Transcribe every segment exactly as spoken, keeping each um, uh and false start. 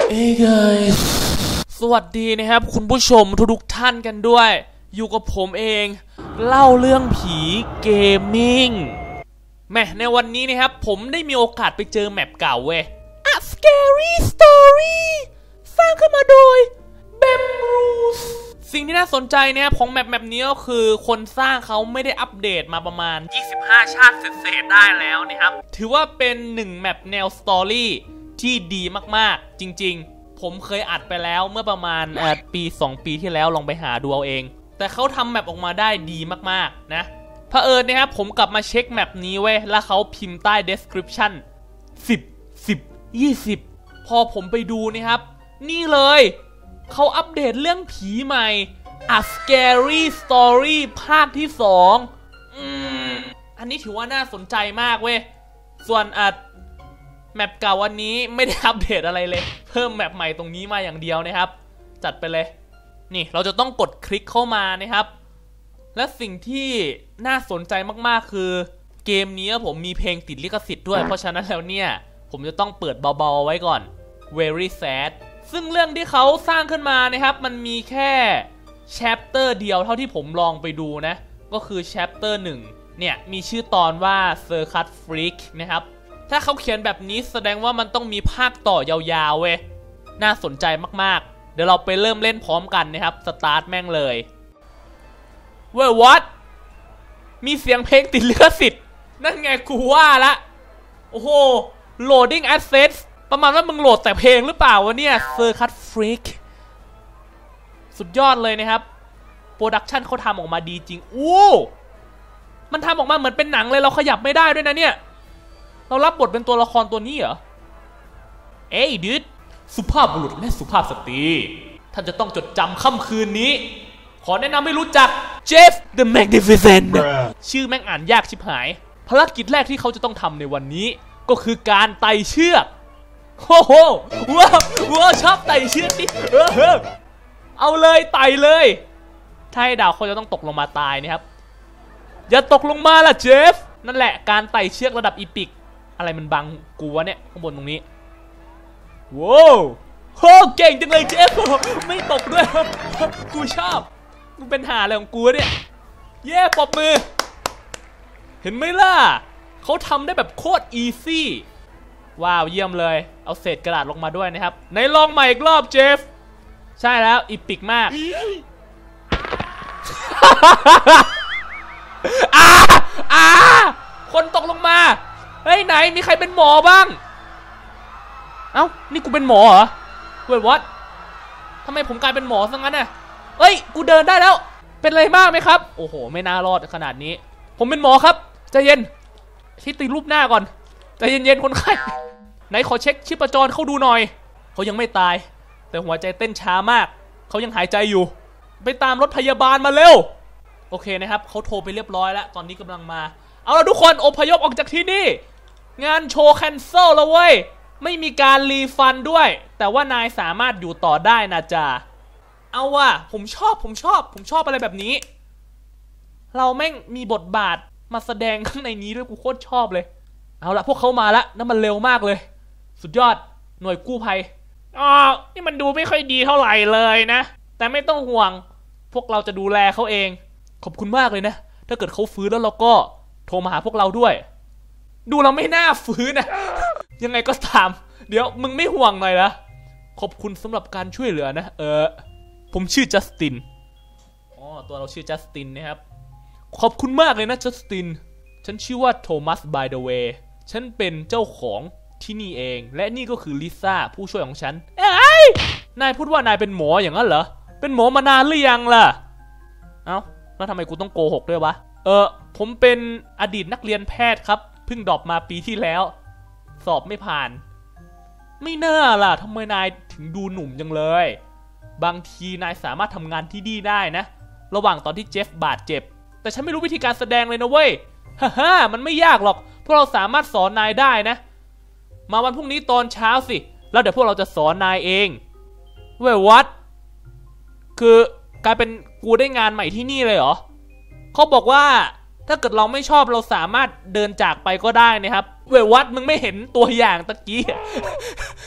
Hey guys สวัสดีนะครับคุณผู้ชมทุกๆท่านกันด้วยอยู่กับผมเองเล่าเรื่องผีเกมมิ่งแม่ในวันนี้นะครับผมได้มีโอกาสไปเจอแมปเก่าเว้ย A Scary Story สร้างขึ้นมาโดย Bamroos สิ่งที่น่าสนใจนะครับของแมปแมปนี้ก็คือคนสร้างเขาไม่ได้อัปเดตมาประมาณยี่สิบห้าชาติเศษๆได้แล้วนะครับถือว่าเป็นหนึ่งแมปแนวสตอรี่ที่ดีมากๆจริงๆผมเคยอัดไปแล้วเมื่อประมาณปีสองปีที่แล้วลองไปหาดูเอาเองแต่เขาทำแมปออกมาได้ดีมากๆนะเผอิญนะครับผมกลับมาเช็คแมปนี้เว้ยแล้วเขาพิมพ์ใต้ description สิบ สิบ ยี่สิบพอผมไปดูนะครับนี่เลยเขาอัปเดตเรื่องผีใหม่ A Scary Story ภาคที่สองอืมอันนี้ถือว่าน่าสนใจมากเว้ยส่วนอัดแมปเก่าวันนี้ไม่ได้อัปเดตอะไรเลยเพิ่มแมปใหม่ตรงนี้มาอย่างเดียวนะครับจัดไปเลยนี่เราจะต้องกดคลิกเข้ามานะครับและสิ่งที่น่าสนใจมากๆคือเกมนี้ผมมีเพลงติดลิขสิทธิ์ด้วยเพราะฉะนั้นแล้วเนี่ยผมจะต้องเปิดเบาๆไว้ก่อน Very sad ซึ่งเรื่องที่เขาสร้างขึ้นมานะครับมันมีแค่ chapter เดียวเท่าที่ผมลองไปดูนะก็คือ chapter หนึ่งเนี่ยมีชื่อตอนว่า Circus Freak นะครับถ้าเขาเขียนแบบนี้แสดงว่ามันต้องมีภาคต่อยาวๆเว้ยน่าสนใจมากๆเดี๋ยวเราไปเริ่มเล่นพร้อมกันนะครับสตาร์ทแม่งเลยเว้ย what มีเสียงเพลงติดลิขสิทธิ์นั่นไงกูว่าละโอ้โห loading assets ประมาณว่ามึงโหลดแต่เพลงหรือเปล่าวะเนี่ย Circus Freak สุดยอดเลยนะครับโปรดักชันเขาทำออกมาดีจริงอู้มันทำออกมาเหมือนเป็นหนังเลยเราขยับไม่ได้ด้วยนะเนี่ยเรารับบทเป็นตัวละครตัวนี้เหรอเอ้ยดิดสุภาพบุรุษและสุภาพสตรีท่านจะต้องจดจำค่ำคืนนี้ขอแนะนำให้รู้จักเจฟ The Magnificent ชื่อแม่งอ่านยากชิบหายภารกิจแรกที่เขาจะต้องทำในวันนี้ก็คือการไต่เชือกโอ้โหว้าวว้าวชอบไต่เชือกดิเออเอาเลยไต่เลยถ้าให้ดาวเขาจะต้องตกลงมาตายนะครับอย่าตกลงมาล่ะเจฟนั่นแหละการไต่เชือกระดับอีพิกอะไรมันบังกูวะเนี่ยข้างบนตรงนี้ว้าวโหเก่งจังเลยเจฟไม่ตกด้วยกูชอบกูเป็นหาอะไรของกูเนี่ยเย้ปรบมือเห็นไหมล่ะเขาทำได้แบบโคตรอีซี่ว้าวเยี่ยมเลยเอาเศษกระดาษลงมาด้วยนะครับในลองใหม่อีกรอบเจฟใช่แล้วอีพิกมากอ่าอ่าคนตกลงมาเฮ้ยไหนมีใครเป็นหมอบ้างเอ้านี่กูเป็นหมอเหรอเว้ยวัดทำไมผมกลายเป็นหมอซะงั้นน่ะเฮ้ยกูเดินได้แล้วเป็นอะไรมากไหมครับโอ้โหไม่น่ารอดขนาดนี้ผมเป็นหมอครับใจเย็นที่ตีรูปหน้าก่อนใจเย็นๆคนไข้ไหนขอเช็คชีพจรเขาดูหน่อยเขายังไม่ตายแต่หัวใจเต้นช้ามากเขายังหายใจอยู่ไปตามรถพยาบาลมาเร็วโอเคนะครับเขาโทรไปเรียบร้อยแล้วตอนนี้กำลังมาเอาล่ะทุกคนอพยพออกจากที่นี่งานโชว์แคนเซิลแล้วเว้ยไม่มีการรีฟันด้วยแต่ว่านายสามารถอยู่ต่อได้นะจ๊ะเอาว่ะผมชอบผมชอบผมชอบอะไรแบบนี้เราแม่งมีบทบาทมาแสดงข้างในนี้ด้วยกูโคตรชอบเลยเอาละพวกเขามาละนั่นมันเร็วมากเลยสุดยอดหน่วยกู้ภัยอ๋อนี่มันดูไม่ค่อยดีเท่าไหร่เลยนะแต่ไม่ต้องห่วงพวกเราจะดูแลเขาเองขอบคุณมากเลยนะถ้าเกิดเขาฟื้นแล้วเราก็โทรมาหาพวกเราด้วยดูเราไม่น่าฟื้นนะยังไงก็ตามเดี๋ยวมึงไม่ห่วงหน่อยนะขอบคุณสำหรับการช่วยเหลือนะเออผมชื่อจัสตินอ๋อตัวเราชื่อจัสตินนะครับขอบคุณมากเลยนะจัสตินฉันชื่อว่าโทมัส by the way ฉันเป็นเจ้าของที่นี่เองและนี่ก็คือลิซ่าผู้ช่วยของฉันเอ้ยนายพูดว่านายเป็นหมออย่างนั้นเหรอเป็นหมอมานานหรือยังล่ะเอ้าแล้วทำไมกูต้องโกหกด้วยวะเออผมเป็นอดีตนักเรียนแพทย์ครับเพิ่งดรอปมาปีที่แล้วสอบไม่ผ่านไม่น่าล่ะทำไมนายถึงดูหนุ่มจังเลยบางทีนายสามารถทำงานที่นี่ได้นะระหว่างตอนที่เจฟบาดเจ็บแต่ฉันไม่รู้วิธีการแสดงเลยนะเว้ยฮ่าฮ่ามันไม่ยากหรอกพวกเราสามารถสอนนายได้นะมาวันพรุ่งนี้ตอนเช้าสิแล้วเดี๋ยวพวกเราจะสอนนายเองเว้ยวัดคือกลายเป็นกูได้งานใหม่ที่นี่เลยเหรอเขาบอกว่าถ้าเกิดเราไม่ชอบเราสามารถเดินจากไปก็ได้นะครับเว้ยวัดมึงไม่เห็นตัวอย่างตะกี้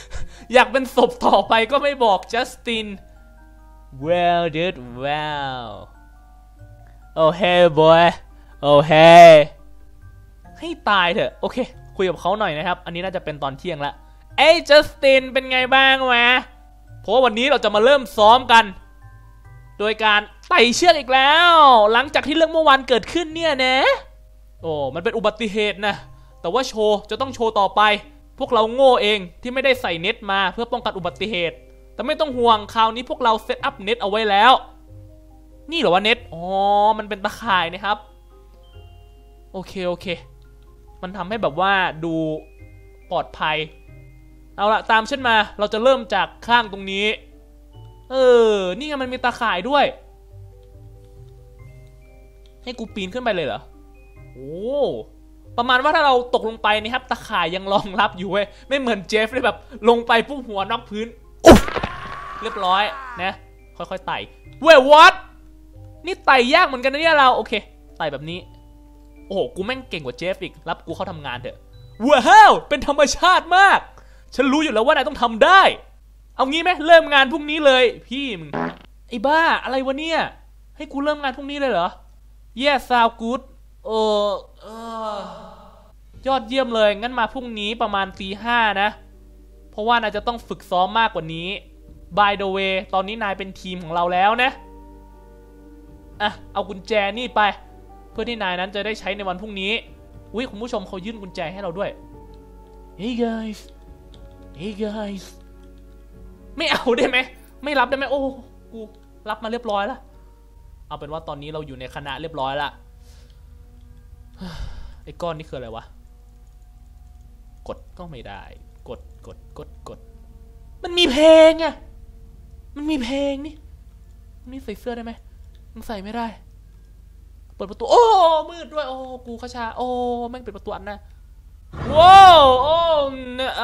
อยากเป็นศพต่อไปก็ไม่บอกจัสติน well dude well oh hey boy oh hey ให้ตายเถอะโอเคคุยกับเขาหน่อยนะครับอันนี้น่าจะเป็นตอนเที่ยงละเอ้ยจัสตินเป็นไงบ้างวะเพราะวันนี้เราจะมาเริ่มซ้อมกันโดยการไต่เชือกอีกแล้วหลังจากที่เรื่องเมื่อวานเกิดขึ้นเนี่ยนะโอ้มันเป็นอุบัติเหตุนะแต่ว่าโชว์จะต้องโชว์ต่อไปพวกเราโง่เองที่ไม่ได้ใส่เน็ตมาเพื่อป้องกันอุบัติเหตุแต่ไม่ต้องห่วงคราวนี้พวกเราเซตอัพเน็ตเอาไว้แล้วนี่เหรอวะเน็ตอ๋อมันเป็นตะข่ายนะครับโอเคโอเคมันทำให้แบบว่าดูปลอดภัยเอาละตามฉันมาเราจะเริ่มจากข้างตรงนี้เออนี่ไงมันมีตะข่ายด้วยให้กูปีนขึ้นไปเลยเหรอโอ้ประมาณว่าถ้าเราตกลงไปนะครับตะข่ายยังรองรับอยู่เว้ยไม่เหมือนเจฟเลยแบบลงไปปุ๊บหัวนอกพื้นเรียบร้อยนะค่อยๆไต่เว้ย what นี่ไต่ยากเหมือนกันนะเนี่ยเราโอเคไต่แบบนี้โอ้โหกูแม่งเก่งกว่าเจฟอีกรับกูเข้าทำงานเถอะว้าวเป็นธรรมชาติมากฉันรู้อยู่แล้วว่านายต้องทำได้เอางี้ไหมเริ่มงานพรุ่งนี้เลยพี่มึงไอ้บ้าอะไรวะเนี่ยให้กูเริ่มงานพรุ่งนี้เลยเหรอ yes sound good เออเออยอดเยี่ยมเลยงั้นมาพรุ่งนี้ประมาณตีห้านะเพราะว่านายจะต้องฝึกซ้อมมากกว่านี้ by the way ตอนนี้นายเป็นทีมของเราแล้วนะอ่ะเอากุญแจนี่ไปเพื่อที่นายนั้นจะได้ใช้ในวันพรุ่งนี้อุ๊ยคุณผู้ชมเขายื่นกุญแจให้เราด้วย hey guys hey guys ไม่เอาได้ไหมไม่รับได้ไหมโอ้กูรับมาเรียบร้อยแล้วเอาเป็นว่าตอนนี้เราอยู่ในคณะเรียบร้อยละไอ้ก้อนนี่คืออะไรวะกดก็ไม่ได้กดกดกดกดมันมีเพลงอะมันมีเพลงนี่นี่ใส่เสื้อได้ไหมมันใส่ไม่ได้เปิดประตูโอ้มืดด้วยโอ้กูขชาโอ้แม่งปิดประตูอันนะว้าวโอ้โอ้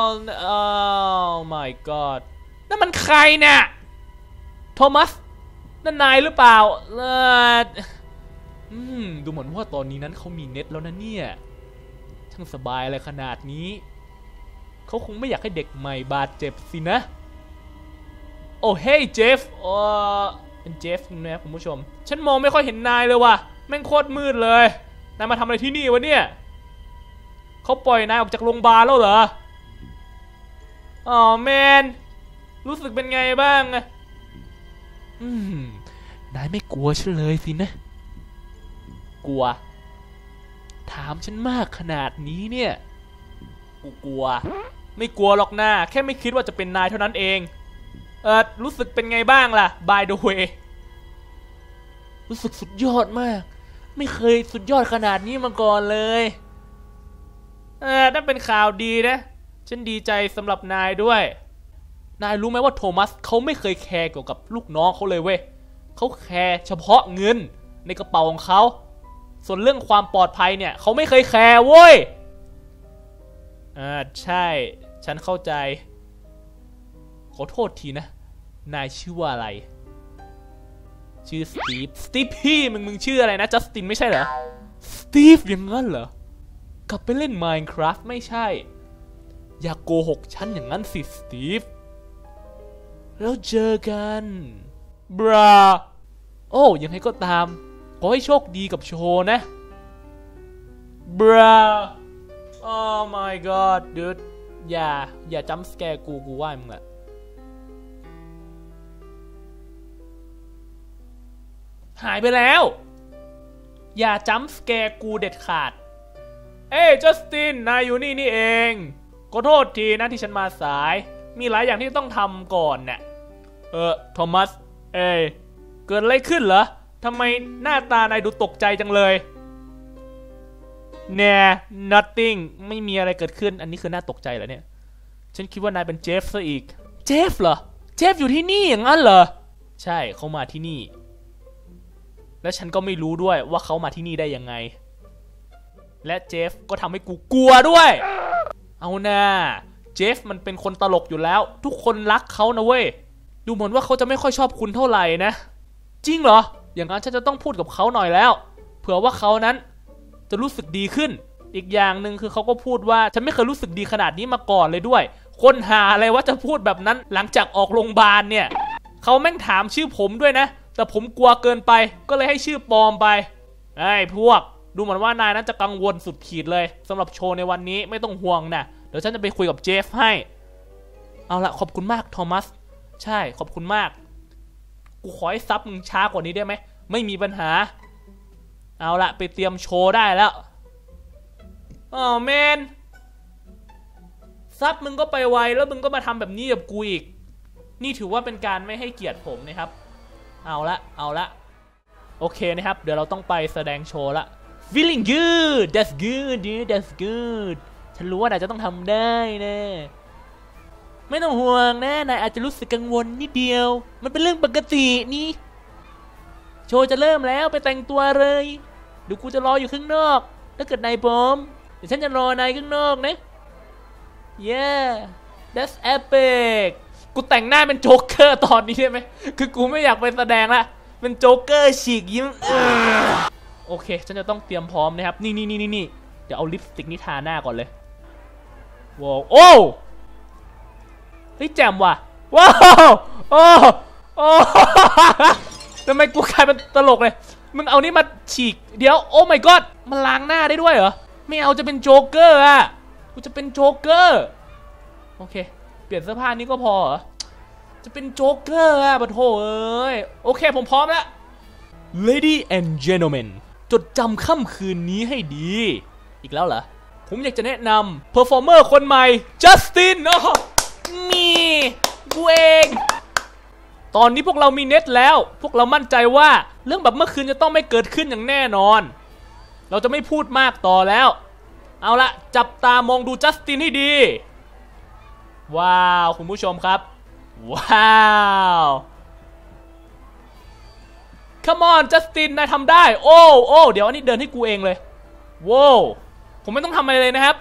my god นั่นมันใครเนี่ยโทมัสนั่นนายหรือเปล่าเอออืมดูเหมือนว่าตอนนี้นั้นเขามีเน็ตแล้วนะเนี่ยช่างสบายอะไรขนาดนี้เขาคงไม่อยากให้เด็กใหม่บาดเจ็บสินะโอ้เฮ้ยเจฟโอ้เป็นเจฟนะคุณผู้ชมฉันมองไม่ค่อยเห็นนายเลยว่ะแม่งโคตรมืดเลยนายมาทำอะไรที่นี่วะเนี่ยเขาปล่อยนายออกจากโรงพยาบาลแล้วเหรออ๋อแมนรู้สึกเป็นไงบ้างอะอืมนายไม่กลัวฉันเลยสินะกลัวถามฉันมากขนาดนี้เนี่ยกูกลัวไม่กลัวหรอกนะแค่ไม่คิดว่าจะเป็นนายเท่านั้นเองเออรู้สึกเป็นไงบ้างล่ะ by the way รู้สึกสุดยอดมากไม่เคยสุดยอดขนาดนี้มาก่อนเลยเออนั่นเป็นข่าวดีนะฉันดีใจสำหรับนายด้วยนายรู้ไหมว่าโทมัสเขาไม่เคยแคร์เกี่ยวกับลูกน้องเขาเลยเว้ยเขาแคร์เฉพาะเงินในกระเป๋าของเขาส่วนเรื่องความปลอดภัยเนี่ยเขาไม่เคยแคร์เว้ยอ่าใช่ฉันเข้าใจขอโทษทีนะนายชื่อว่าอะไรชื่อสตีฟสตีฟพี่มึงมึงชื่ออะไรนะจัสตินไม่ใช่เหรอสตีฟอย่างนั้นเหรอกลับไปเล่น Minecraft ไม่ใช่อย่าโกหกฉันอย่างนั้นสิสตีฟแล้วเจอกันบราโอ้ยังไงก็ตามขอให้โชคดีกับโชว์นะบราโอ้ my god dude อย่าอย่าจัมป์สแกร์กูกูว่ามึงแหละหายไปแล้วอย่าจัมป์สแกร์กูเด็ดขาดเอ้ยจัสตินนายอยู่นี่นี่เองขอโทษทีนะที่ฉันมาสายมีหลายอย่างที่ต้องทำก่อนเนี่ยเออโทมัสเอ้ยเกิดอะไรขึ้นเหรอทำไมหน้าตานายดูตกใจจังเลยแน่ nothing ไม่มีอะไรเกิดขึ้นอันนี้คือน่าตกใจเหรอเนี่ยฉันคิดว่านายเป็นเจฟซะอีกเจฟเหรอเจฟอยู่ที่นี่อย่างนั้นเหรอใช่เขามาที่นี่และฉันก็ไม่รู้ด้วยว่าเขามาที่นี่ได้ยังไงและเจฟก็ทำให้กูกลัวด้วยเอาหน้าเจฟมันเป็นคนตลกอยู่แล้วทุกคนรักเขานะเว้ยดูเหมือนว่าเขาจะไม่ค่อยชอบคุณเท่าไหร่นะจริงเหรออย่างนั้นฉันจะต้องพูดกับเขาหน่อยแล้วเผื่อว่าเขานั้นจะรู้สึกดีขึ้นอีกอย่างหนึ่งคือเขาก็พูดว่าฉันไม่เคยรู้สึกดีขนาดนี้มาก่อนเลยด้วยคนหาอะไรว่าจะพูดแบบนั้นหลังจากออกโรงพยาบาลเนี่ยเขาแม่งถามชื่อผมด้วยนะแต่ผมกลัวเกินไปก็เลยให้ชื่อปลอมไปไอ้พวกดูเหมือนว่านายนั้นจะกังวลสุดขีดเลยสำหรับโชว์ในวันนี้ไม่ต้องห่วงนะเดี๋ยวฉันจะไปคุยกับเจฟให้เอาละขอบคุณมากโทมัสใช่ขอบคุณมากกูขอให้ซับมึงช้ากว่านี้ได้ไหมไม่มีปัญหาเอาละไปเตรียมโชว์ได้แล้วอ๋อแมนซับมึงก็ไปไวแล้วมึงก็มาทำแบบนี้กับกูอีกนี่ถือว่าเป็นการไม่ให้เกียรติผมนะครับเอาละเอาละโอเคนะครับเดี๋ยวเราต้องไปแสดงโชว์ละ feeling good that's good dude that's good ฉันรู้ว่านายจะต้องทำได้นะไม่ต้องห่วงนะนายอาจจะรู้สึกกังวลนิดเดียวมันเป็นเรื่องปกตินี่โชว์จะเริ่มแล้วไปแต่งตัวเลยเดี๋ยวกูจะรออยู่ข้างนอกถ้าเกิดนายพร้อมเดี๋ยวฉันจะรอนายข้างนอกนะ yeah that's epic กูแต่งหน้าเป็นโจ๊กเกอร์ตอนนี้ได้ไหมคือกูไม่อยากไปแสดงละเป็นโจ๊กเกอร์ฉีกยิ้มโอเคฉันจะต้องเตรียมพร้อมนะครับนี่นี่นี่นี่นี่เดี๋ยวเอาลิปสติกนี่ทาหน้าก่อนเลยว้าวโอ้เฮ้ยแจ่มว่ะว้าวโอ้โอ้ทำไมกูกลายเป็นตลกเลยมึงเอานี่มาฉีกเดี๋ยวโอ้ my god มันล้างหน้าได้ด้วยเหรอไม่เอาจะเป็นโจ๊กเกอร์อะกูจะเป็นโจ๊กเกอร์โอเคเปลี่ยนเสื้อผ้านี้ก็พอเหรอจะเป็นโจ๊กเกอร์อะปะโถเอ้ยโอเคผมพร้อมแล้ว Lady and Gentlemen จดจำค่ำคืนนี้ให้ดีอีกแล้วเหรอผมอยากจะแนะนำเพอร์ฟอร์เมอร์คนใหม่จัสตินอ๋อนี่กูเองตอนนี้พวกเรามีเน็ตแล้วพวกเรามั่นใจว่าเรื่องแบบเมื่อคืนจะต้องไม่เกิดขึ้นอย่างแน่นอนเราจะไม่พูดมากต่อแล้วเอาละจับตามองดูจัสตินให้ดีว้าวคุณผู้ชมครับว้าว Come on จัสตินนายทำได้โอ้โอ้เดี๋ยวอันนี้เดินให้กูเองเลยว้าวผมไม่ต้องทำอะไรเลยนะครับ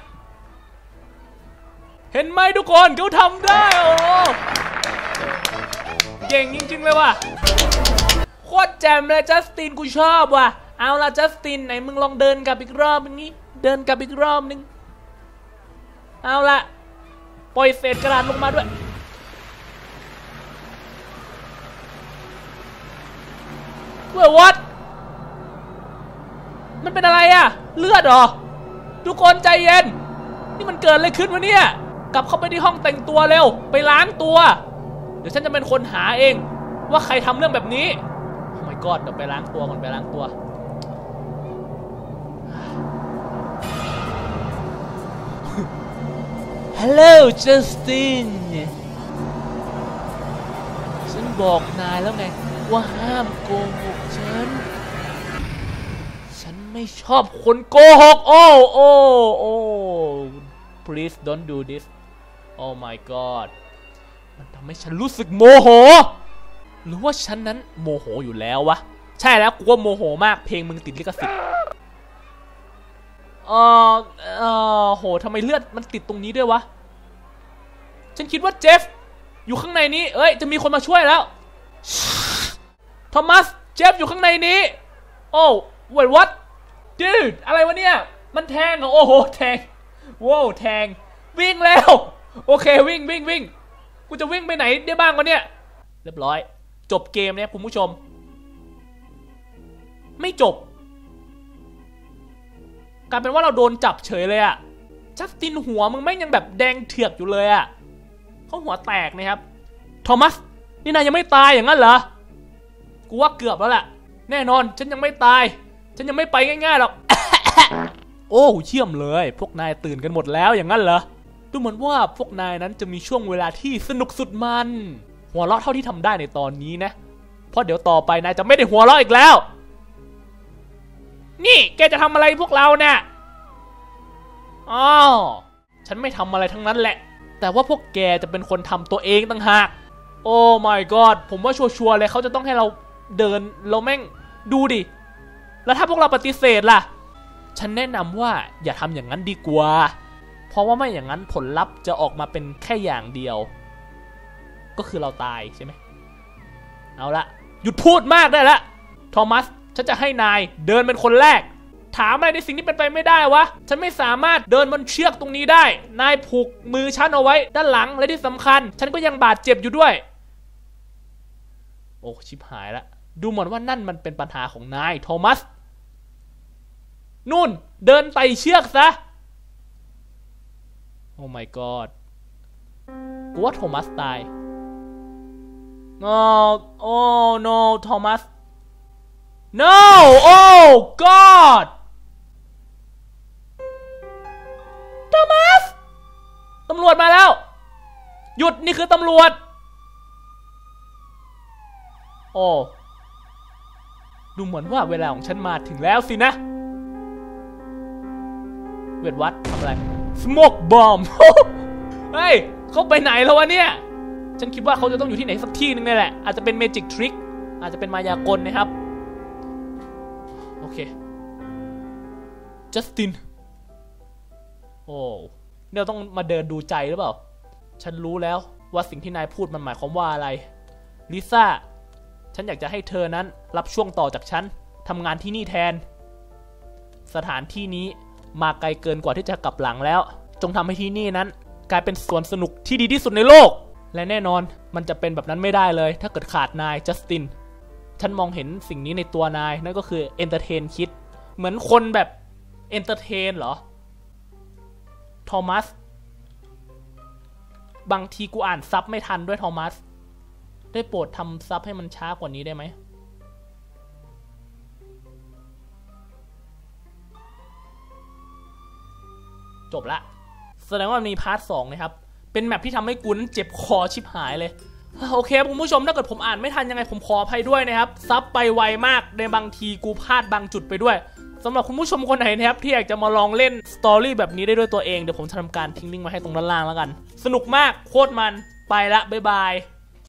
เห็นไหมทุกคนเขาทำได้โอ้เก่งจริงๆเลยว่ะโคตรแจ่มเลยจัสตินกูชอบว่ะเอาละจัสตินไหนมึงลองเดินกลับอีกรอบนึงนี้เดินกลับอีกรอบนึงเอาละปล่อยเศษกระดาษลงมาด้วยเว้ย what มันเป็นอะไรอะเลือดเหรอทุกคนใจเย็นนี่มันเกิดอะไรขึ้นวะเนี่ยกลับเข้าไปที่ห้องแต่งตัวเร็วไปล้างตัวเดี๋ยวฉันจะเป็นคนหาเองว่าใครทำเรื่องแบบนี้โอ้ my god เดี๋ยวไปล้างตัวก่อนไปล้างตัว Hello Justin ฉันบอกนายแล้วไงว่าห้ามโกหกฉันฉันไม่ชอบคนโกหกโอ้โอ้โอ้ please don't do this oh my god มันทำให้ฉันรู้สึกโมโหหรือว่าฉันนั้นโมโหอยู่แล้ววะใช่แล้วกูว่าโมโหมากเพลงมึงติดลิขสิทธิ์เออเออโหทำไมเลือดมันติดตรงนี้ด้วยวะฉันคิดว่าเจฟอยู่ข้างในนี้เอ้ยจะมีคนมาช่วยแล้วโทมัสเจฟอยู่ข้างในนี้โอ้ wait what dude อะไรวะเนี่ยมันแทงเหรอโอ้โหแทงว้าวแทงวิ่งแล้วโอเควิ่งวิ่งวิ่งกูจะวิ่งไปไหนได้บ้างวะเนี่ยเรียบร้อยจบเกมเนี่ยคุณผู้ชมไม่จบกลายเป็นว่าเราโดนจับเฉยเลยอะจัสตินหัวมึงแม่งยังแบบแดงเถือกอยู่เลยอะเขาหัวแตกนะครับโทมัสนี่นายยังไม่ตายอย่างนั้นเหรอกูว่าเกือบแล้วแหละแน่นอนฉันยังไม่ตายฉันยังไม่ไปง่ายๆหรอก โอ้เชี่ยมเลยพวกนายตื่นกันหมดแล้วอย่างนั้นเหรอดูเหมือนว่าพวกนายนั้นจะมีช่วงเวลาที่สนุกสุดมันหัวเราะเท่าที่ทำได้ในตอนนี้นะเพราะเดี๋ยวต่อไปนายจะไม่ได้หัวเราะอีกแล้วนี่แกจะทำอะไรพวกเราเนี่ยอ๋อฉันไม่ทำอะไรทั้งนั้นแหละแต่ว่าพวกแกจะเป็นคนทำตัวเองต่างหากโอ้ my god ผมว่าชัวร์ๆเลยเขาจะต้องให้เราเดินเราแม่งดูดิแล้วถ้าพวกเราปฏิเสธล่ะฉันแนะนำว่าอย่าทำอย่างนั้นดีกว่าเพราะว่าไม่อย่างนั้นผลลัพธ์จะออกมาเป็นแค่อย่างเดียวก็คือเราตายใช่ไหมเอาละหยุดพูดมากได้ละโทมัสฉันจะให้นายเดินเป็นคนแรกถามอะไรในสิ่งที่เป็นไปไม่ได้วะฉันไม่สามารถเดินบนเชือกตรงนี้ได้นายผูกมือฉันเอาไว้ด้านหลังและที่สำคัญฉันก็ยังบาดเจ็บอยู่ด้วยโอ้ชิบหายละดูเหมือนว่านั่นมันเป็นปัญหาของนายโทมัสนู่นเดินไต่เชือกซะโอ้ my god กูว่าโทมัสตายโอ้โอ้ no โทมัส no oh god โทมัสตำรวจมาแล้วหยุดนี่คือตำรวจโอ้ดูเหมือนว่าเวลาของฉันมาถึงแล้วสินะเวทวัดทำอะไร smoke bomb เฮ้ยเขาไปไหนแล้ววะเนี่ยฉันคิดว่าเขาจะต้องอยู่ที่ไหนสักที่นึงนี่แหละอาจจะเป็น magic trick อาจจะเป็นมายากลนะครับโอเคจัสตินโอ้เนี่ยต้องมาเดินดูใจหรือเปล่าฉันรู้แล้วว่าสิ่งที่นายพูดมันหมายความว่าอะไรลิซ่าฉันอยากจะให้เธอนั้นรับช่วงต่อจากฉันทำงานที่นี่แทนสถานที่นี้มาไกลเกินกว่าที่จะกลับหลังแล้วจงทำให้ที่นี่นั้นกลายเป็นสวนสนุกที่ดีที่สุดในโลกและแน่นอนมันจะเป็นแบบนั้นไม่ได้เลยถ้าเกิดขาดนายจัสตินฉันมองเห็นสิ่งนี้ในตัวนายนั่นก็คือเอนเตอร์เทนคิดเหมือนคนแบบเอนเตอร์เทนเหรอโทมัสบางทีกูอ่านซับไม่ทันด้วยโทมัสได้โปรดทำซับให้มันช้ากว่านี้ได้ไหมจบละแสดงว่ามีพาร์ทสองนะครับเป็นแมปที่ทำให้กูนั้นเจ็บคอชิบหายเลยโอเคคุณผู้ชมถ้าเกิดผมอ่านไม่ทันยังไงผมขออภัยด้วยนะครับซับไปไวมากในบางทีกูพลาดบางจุดไปด้วยสำหรับคุณผู้ชมคนไหนนะครับที่อยากจะมาลองเล่นสตอรี่แบบนี้ได้ด้วยตัวเองเดี๋ยวผมจะทำการทิ้งลิงก์มาให้ตรงด้านล่างแล้วกันสนุกมากโคตรมันไปละบ๊ายบาย